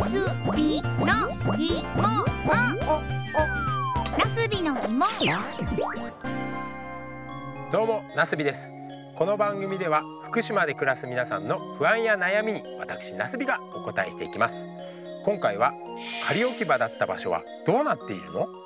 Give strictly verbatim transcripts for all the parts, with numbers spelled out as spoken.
すびの疑問。なすびの疑問。 どうも、なすびです。この番組では福島で暮らす皆さんの不安や悩みに私なすびがお答えしていきます。今回は仮置き場だった場所はどうなっているの？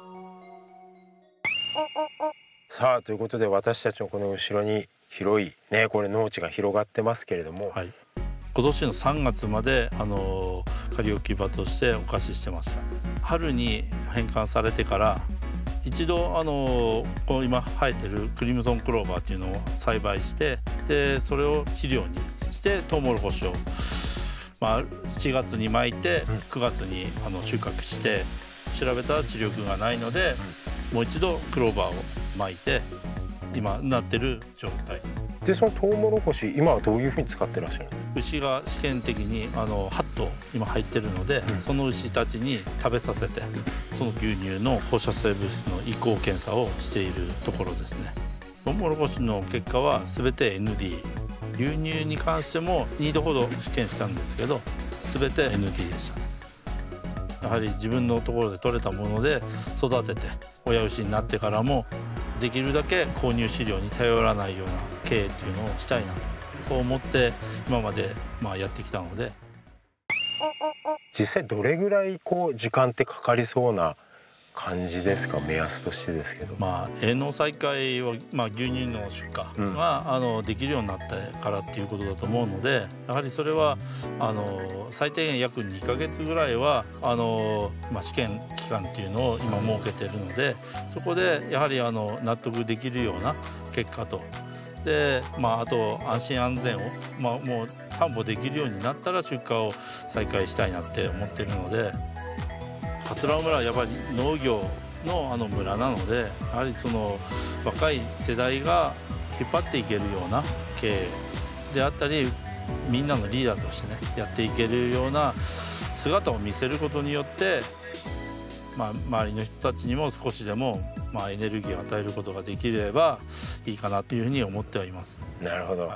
さあ、ということで私たちのこの後ろに広いね、これ農地が広がってますけれども、はい、 今年のさんがつまであの仮置き場としてお貸ししてました。春に返還されてから一度あのこの今生えてるクリムゾンクローバーっていうのを栽培して、でそれを肥料にしてトウモロコシを、まあ、しちがつにまいてくがつにあの収穫して、調べたら治療力がないのでもう一度クローバーをまいて今なってる状態です。 でそのトウモロコシ今はどういうふうに使ってらっしゃるの？ 牛が試験的にあのはっとう今入ってるので、うん、その牛たちに食べさせて、うん、その牛乳の放射性物質の移行検査をしているところですね。トウモロコシの結果は全て エヌディー、 牛乳に関してもにどほど試験したんですけど全て エヌディー でしたね。やはり自分のところで取れたもので育てて親牛になってからもできるだけ購入飼料に頼らないような経営っていうのをしたいなと、そう思って今までまあやってきたので。 実際どれぐらいこう時間ってかかりそうな感じですか？目安としてですけど。 まあ営農再開は、まあ、牛乳の出荷が、うん、あのできるようになってからっていうことだと思うので、やはりそれはあの最低限約にかげつぐらいはあの、まあ、試験期間っていうのを今設けてるので、そこでやはりあの納得できるような結果と。でまあ、あと安心安全を、まあ、もう担保できるようになったら出荷を再開したいなって思ってるので、桂尾村はやっぱり農業のあの村なので、やはりその若い世代が引っ張っていけるような経営であったり、みんなのリーダーとしてねやっていけるような姿を見せることによって、まあ、周りの人たちにも少しでもまあエネルギーを与えることができればいいかなというふうに思ってはいます。 なるほど、はい、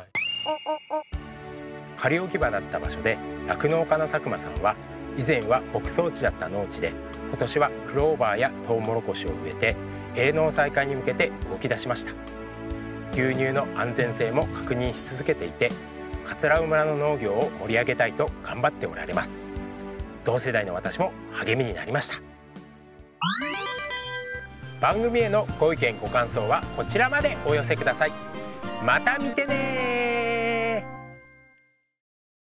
仮置き場だった場所で酪農家の佐久間さんは、以前は牧草地だった農地で今年はクローバーやトウモロコシを植えて営農再開に向けて動き出しました。牛乳の安全性も確認し続けていて、桂尾村の農業を盛り上げたいと頑張っておられます。同世代の私も励みになりました。番組へのご意見ご感想はこちらまでお寄せください。また見てね。